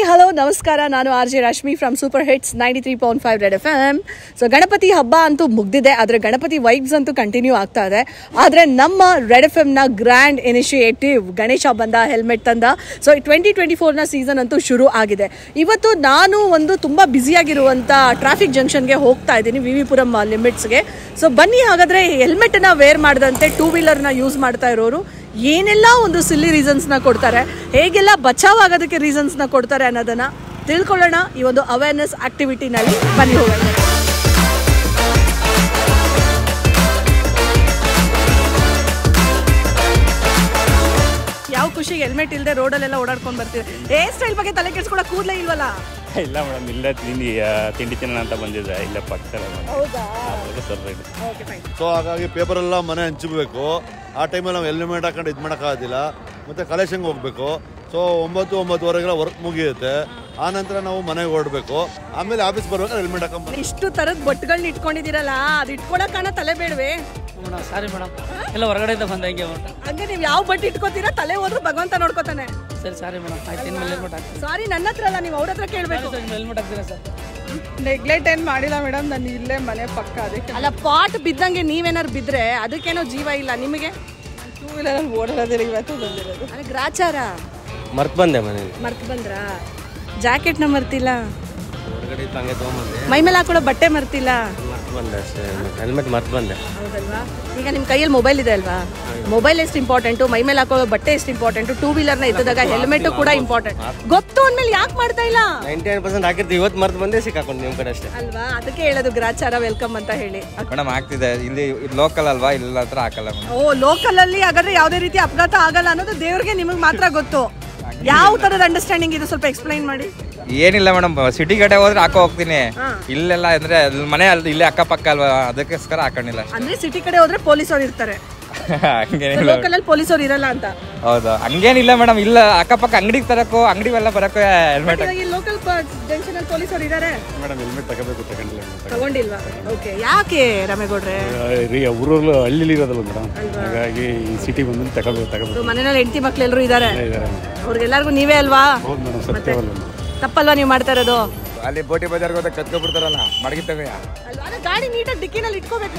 Hello ನಮಸ್ಕಾರ. ನಾನು RJ Rashmi from super hits 93.5 red FM. So Ganapati ಹಬ್ಬ ಅಂತೂ ಮುಗ್ದಿದೆ, ಆದರೆ ಗಣಪತಿ ವೈಬ್ಸ್ ಅಂತೂ ಕಂಟಿನ್ಯೂ ಆಗ್ತಾ ಇದೆ. ಆದರೆ ನಮ್ಮ ರೆಡ್ FM ನ ಗ್ರ್ಯಾಂಡ್ ಇನಿಷಿಯೇಟಿವ್ ಗಣೇಶ ಬಂದ ಹೆಲ್ಮೆಟ್ ತಂದ. ಸೊ 2024ನ ಸೀಸನ್ ಅಂತೂ ಶುರು ಆಗಿದೆ. ಇವತ್ತು ನಾನು ಒಂದು ತುಂಬ ಬ್ಯುಸಿಯಾಗಿರುವಂಥ ಟ್ರಾಫಿಕ್ ಜಂಕ್ಷನ್ಗೆ ಹೋಗ್ತಾ ಇದ್ದೀನಿ, ವಿವಿಪುರಂ ಲಿಮಿಟ್ಸ್ಗೆ. ಸೊ ಬನ್ನಿ ಹಾಗಾದರೆ ಹೆಲ್ಮೆಟನ್ನು ವೇರ್ ಮಾಡದಂತೆ ಟೂ ವೀಲರ್ನ ಯೂಸ್ ಮಾಡ್ತಾ ಇರೋರು ಏನೆಲ್ಲ ಒಂದು ಸಿಲ್ಲಿ ರೀಸನ್ಸ್ನ ಕೊಡ್ತಾರೆ, ಹೇಗೆಲ್ಲ ಬಚಾವ್ ಆಗೋದಕ್ಕೆ ರೀಸನ್ಸ್ನ ಕೊಡ್ತಾರೆ ಅನ್ನೋದನ್ನು ತಿಳ್ಕೊಳ್ಳೋಣ ಈ ಒಂದು ಅವೇರ್ನೆಸ್ ಆಕ್ಟಿವಿಟಿನಲ್ಲಿ. ಬನ್ನಿ ಹೋಗೋಣ. ಯಾವ ಖುಷಿಗೆ ಹೆಲ್ಮೆಟ್ ಇಲ್ಲದೆ ರೋಡಲ್ಲೆಲ್ಲ ಓಡಾಡ್ಕೊಂಡು ಬರ್ತೀವಿ. ಹೇರ್ ಸ್ಟೈಲ್ ಬಗ್ಗೆ ತಲೆ ಕೆಡಿಸ್ಕೊಳ್ಳೋ ಕೂದಲೇ ಇಲ್ವಲ್ಲ? ಇಲ್ಲ ಮೇಡಮ್, ಇಲ್ಲ ತಿಂಡಿ ತಿನ್ನೋಣ ಅಂತ ಬಂದಿದ್ದೆ, ಇಲ್ಲ ಪಕ್ಕದಲ್ಲಿ. ಸೊ ಹಾಗಾಗಿ ಪೇಪರೆಲ್ಲ ಮನೆ ಹಂಚಬೇಕು. ಆ ಟೈಮಲ್ಲಿ ನಾವು ಹೆಲ್ಮೆಟ್ ಹಾಕೊಂಡು ಇದು ಮಾಡೋಕ್ಕಾಗೋದಿಲ್ಲ. ಮತ್ತು ಕಲೆಕ್ಷನ್ಗೆ ಹೋಗಬೇಕು. ಸೊ 9-9:30 ವರ್ಕ್ ಮುಗಿಯುತ್ತೆ. ಆನಂತರ ನಾವು ಮನೆಗೆ ಹೊರಡಬೇಕು. ಆಮೇಲೆ ಆಫೀಸ್ ಬರ್ಬೇಕಾದ್ರೆ ಹೆಲ್ಮೆಟ್ ಹಾಕೊಂಡು. ಇಷ್ಟು ಥರದ ಬಟ್ಟೆಗಳನ್ನ ಇಟ್ಕೊಂಡಿದ್ದೀರಲ್ಲ, ಅದು ಇಟ್ಕೊಳಕ್ಕಾನ ತಲೆ ಬೇಡವೇ? ಸಾರಿ ಮೇಡಮ್, ಎಲ್ಲ ಹೊರಗಡೆಯಿಂದ ಬಂದ ಹಂಗೆ ನೀವು ಯಾವ ಬಟ್ಟೆ ಇಟ್ಕೋತೀರಾ, ತಲೆ ಹೋದ್ರು ಭಗವಂತ ನೋಡ್ಕೋತಾನೆ. ಸರಿ ಸಾರಿ ಮೇಡಮ್, ಆಯ್ತು. ಸಾರಿ, ನನ್ನ ಹತ್ರ ಅಲ್ಲ, ನೀವು ಅವ್ರ ಹತ್ರ ಕೇಳಬೇಕು. ಹೆಲ್ಮೆಟ್ ಹಾಕ್ತೀರಾ ಸರ್? ನೆಗ್ಲೆಕ್ಟ್ ಏನು ಮಾಡಿಲ್ಲ ಮೇಡಮ್, ನಾನು ಇಲ್ಲೇ ಮನೆ ಪಕ್ಕ. ಅದಕ್ಕೆ ಅಲ್ಲ, ಪಾಟ್ ಬಿದ್ದಂಗೆ ನೀವೇನಾರು ಬಿದ್ದರೆ ಅದಕ್ಕೇನೋ ಜೀವ ಇಲ್ಲ ನಿಮಗೆ. ಟೂ ವೀಲರಲ್ಲಿ ಓಡಾಡೋದಿಲ್ಲ, ಇವತ್ತು ಬಂದಿರೋದು. ಅಲ್ಲ, ಗ್ರಾಚಾರ ಮರ್ತು ಬಂದೆ ಮನೇಲಿ. ಮರ್ತು ಬಂದ್ರಾ? ಜಾಕೆಟ್ನ ಮರ್ತಿಲ್ಲ, ಹೊರಗಡೆ ಹಂಗೆ ತೊಗೊಂಬಂದೆ. ಮೈ ಮೇಲೆ ಹಾಕೊಳ್ಳೋ ಬಟ್ಟೆ ಮರ್ತಿಲ್ಲ. ಮರ್ತು ಬಂದೆ ಅಷ್ಟೇ, ಹೆಲ್ಮೆಟ್ ಮರ್ತು ಬಂದೆ. ಹೌದಲ್ವಾ? ಈಗ ನಿಮ್ಮ ಕೈಯಲ್ಲಿ ಮೊಬೈಲ್ ಇದೆ ಅಲ್ವಾ? ಮೊಬೈಲ್ ಎಷ್ಟು ಇಂಪಾರ್ಟೆಂಟು, ಮೈ ಮೇಲೆ ಹಾಕೊಳ್ಳೋ ಬಟ್ಟೆ ಎಷ್ಟು ಇಂಪಾರ್ಟೆಂಟು, ಟೂ ವೀಲರ್ನ ಇದ್ದಾಗ ಹೆಲ್ಮೆಟ್ ಕೂಡ ಇಂಪಾರ್ಟೆಂಟ್. ಗೊತ್ತು ಅಂದ್ಮೇಲೆ ಯಾಕೆ ಮಾಡ್ತಾ ಇಲ್ಲ? 99% ಹಾಕಿರ್ತೀವಿ, ಇವತ್ತು ಮರ್ತು ಬಂದೆ, ಸಿಕ್ಕಾಕೊಂಡು ನಿಮ್ಮ ಕಡೆ ಅಷ್ಟೇ ಅಲ್ವಾ? ಅದಕ್ಕೆ ಹೇಳೋದು ಗ್ರಾಚಾರ ವೆಲ್ಕಮ್ ಅಂತ ಹೇಳಿ. ಮೇಡಮ್ ಆಗ್ತಿದೆ, ಇಲ್ಲಿ ಲೋಕಲ್ ಅಲ್ವಾ, ಇಲ್ಲ ಹತ್ರ ಹಾಕಲ್ಲ. ಓ, ಲೋಕಲ್ ಅಲ್ಲಿ ಹಾಗಾದ್ರೆ ಯಾವುದೇ ರೀತಿ ಅಪಘಾತ ಆಗಲ್ಲ ಅನ್ನೋದು ದೇವ್ರಿಗೆ ನಿಮಗೆ ಮಾತ್ರ ಗೊತ್ತು. ಯಾವ ತರದ ಅಂಡರ್ಸ್ಟ್ಯಾಂಡಿಂಗ್ ಇದೆ, ಸ್ವಲ್ಪ ಎಕ್ಸ್ಪ್ಲೈನ್ ಮಾಡಿ. ಏನಿಲ್ಲ ಮೇಡಮ್, ಸಿಟಿ ಕಡೆ ಹೋದ್ರೆ ಹಾಕೋ ಹೋಗ್ತೀನಿ. ಇಲ್ಲೆಲ್ಲ ಅಂದ್ರೆ ಮನೆ ಇಲ್ಲೇ ಅಕ್ಕಪಕ್ಕ ಅಲ್ವಾ, ಅದಕ್ಕೋಸ್ಕರ ಹಾಕೊಂಡಿಲ್ಲ. ಅಂದ್ರೆ ಸಿಟಿ ಕಡೆ ಹೋದ್ರೆ ಪೊಲೀಸರು ಇರ್ತಾರೆ, ಹಂಗೇನಿಲ್ಲ. ಲೋಕಲ್ ಅಲ್ಲಿ ಪೊಲೀಸರು ಇರಲ್ಲ ಅಂತ? ಹೌದಾ? ಹಂಗೇನಿಲ್ಲ ಮೇಡಮ್, ಇಲ್ಲ ಅಕ್ಕಪಕ್ಕ ಅಂಗಡಿಗೆ ತರಕೋ, ಅಂಗಡಿಗೆಲ್ಲ ಬರಕೋ ಹೆಲ್ಮೆಟ್. ಲೋಕಲ್ ಜಂಕ್ಷನ್ ಅಲ್ಲಿ ಪೊಲೀಸರು ಇದಾರೆ. ಮೇಡಮ್ ಹೆಲ್ಮೆಟ್ ತಗೋಬೇಕು, ತಗೊಂಡಿಲ್ವಾ? ಓಕೆ, ಯಾಕೆ ರಾಮೇಗೌಡ್ರೆ? ಊರಲ್ಲಿ ಹಳ್ಳಿಲಿ ಇರೋದಲ್ಲ ಮೇಡಮ್, ಹಾಗಾಗಿ ಈ ಸಿಟಿ ಬಂದು ತಗೋಬೇಕು. ಮನೆಯಲ್ಲಿ ಹೆಂಡತಿ ಮಕ್ಳೆಲ್ಲರೂ ಇದಾರೆ, ಅವ್ರಿಗೆಲ್ಲರಿಗೂ ನೀವೇ ಅಲ್ವಾ? ತಪ್ಪಲ್ವಾ ನೀವು ಮಾಡ್ತಾ ಇರೋದು? ಅಲ್ಲಿ ಬೋಟಿ ಬಜಾರ್ಗೆ ಹೋದಾಗ ಕತ್ಕೊಬಿಡ್ತಾರಲ್ಲ, ಮಡಗಿತ್ತವೆ. ಗಾಡಿ ನೀಟಾಗಿ ಡಿಕ್ಕಿನಲ್ಲಿ ಇಟ್ಕೋಬೇಕು.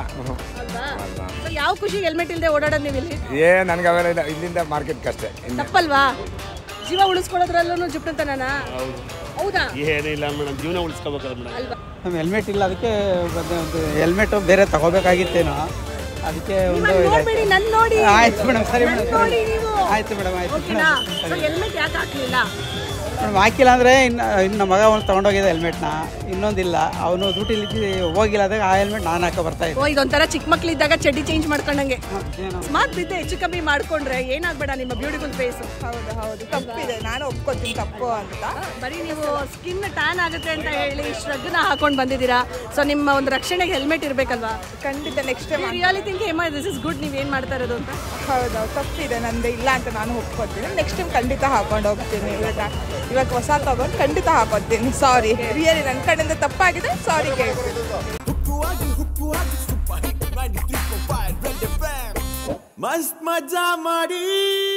ಯಾವ ಖುಷಿ ಹೆಲ್ಮೆಟ್ ಇಲ್ಲದೆ ಓಡಾಡೋದು ನೀವು ಇಲ್ಲಿ? ನನ್ಗೆ ಅವೆಲ್ಲ ಇಲ್ಲ, ಇಲ್ಲಿಂದ ಮಾರ್ಕೆಟ್ ಕಷ್ಟೇ. ತಪ್ಪಲ್ವಾ? ಜೀವ ಉಳಿಸ್ಕೊಳ್ಳೋದ್ರಲ್ಲೂ ಜುಪ್ಟಂತನ? ಹೌದಾ? ಏನಿಲ್ಲ ಮೇಡಮ್, ಜೀವನ ಉಳಿಸ್ಕೋಬೇಕಲ್ಲ ಮೇಡಮ್. ಅಲ್ವಾ? ನಮ್ಮ ಹೆಲ್ಮೆಟ್ ಇಲ್ಲ, ಅದಕ್ಕೆ ಹೆಲ್ಮೆಟ್ ಬೇರೆ ತಗೋಬೇಕಾಗಿತ್ತೇನೋ, ಅದಕ್ಕೆ ಒಂದು ನೋಡ್ಬೇಡಿ, ನನ್ನ ನೋಡಿ. ಆಯ್ತು ಮೇಡಮ್, ಸರಿ ಮೇಡಮ್, ನೋಡಿ ನೀವು. ಆಯ್ತು ಮೇಡಮ್, ಆಯ್ತು ಹೆಲ್ಮೆಟ್ ಯಾಕೆ ಹಾಕ್ಲಿಲ್ಲ? ಮೇಡಮ್ ಹಾಕಿಲ್ಲ ಅಂದರೆ ಇನ್ನು ನಮ್ಮ ಮಗ ಒಂದು ತೊಗೊಂಡೋಗಿದೆ ಹೆಲ್ಮೆಟ್ನ, ಇನ್ನೊಂದಿಲ್ಲ, ಅವನು ಡ್ಯೂಟಿಲಿ ಹೋಗಿಲ್ಲ, ಅದಾಗ ಆ ಹೆಲ್ಮೆಟ್ ನಾನು ಹಾಕೋ ಬರ್ತಾ ಇದ್ದೆ. ಓ, ಇದೊಂಥರ ಚಿಕ್ಕ ಮಕ್ಳಿದ್ದಾಗ ಚಡ್ಡಿ ಚೇಂಜ್ ಮಾಡ್ಕೊಂಡಂಗೆ. ಸ್ಮಾರ್ಟ್ ಬಿದ್ದೆ ಹೆಚ್ಚು ಕಮ್ಮಿ ಮಾಡ್ಕೊಂಡ್ರೆ ಏನಾಗ್ಬೇಡ ನಿಮ್ಮ ಬ್ಯೂಟಿಫುಲ್ ಫೇಸ್. ಹೌದು, ತಪ್ಪಿದೆ, ನಾನು ಒಪ್ಕೊತೀನಿ ತಪ್ಪು ಅಂತ. ಬರೀ ನೀವು ಸ್ಕಿನ್ ಟ್ಯಾನ್ ಆಗುತ್ತೆ ಅಂತ ಹೇಳಿ ಶ್ರಗ್ನ ಹಾಕೊಂಡು ಬಂದಿದ್ದೀರಾ. ಸೊ ನಿಮ್ಮ ಒಂದು ರಕ್ಷಣೆಗೆ ಹೆಲ್ಮೆಟ್ ಇರಬೇಕಲ್ವಾ? ಖಂಡಿತ next time really think this is good, ನೀವೇನು ಮಾಡ್ತಾ ಇರೋದು ಅಂತ. ಹೌದು, ತಪ್ಪಿದೆ ನಂದು, ಇಲ್ಲ ಅಂತ ನಾನು ಒಪ್ಕೊತೀನಿ. ನೆಕ್ಸ್ಟ್ ಟೈಮ್ ಖಂಡಿತ ಹಾಕೊಂಡು ಹೋಗ್ತೀನಿ. ಇವಾಗ ಹೊಸ ತಗೊಂಡು ಖಂಡಿತ ಹಾಕೋತೀನಿ. ಸಾರಿ, ರಿಯಲಿ ನನ್ನ ಕಡೆಯಿಂದ ತಪ್ಪಾಗಿದೆ, ಸಾರಿ ಕೇಳ್ತೀನಿ. ಮಸ್ತ್ ಮಜಾ ಮಾಡಿ.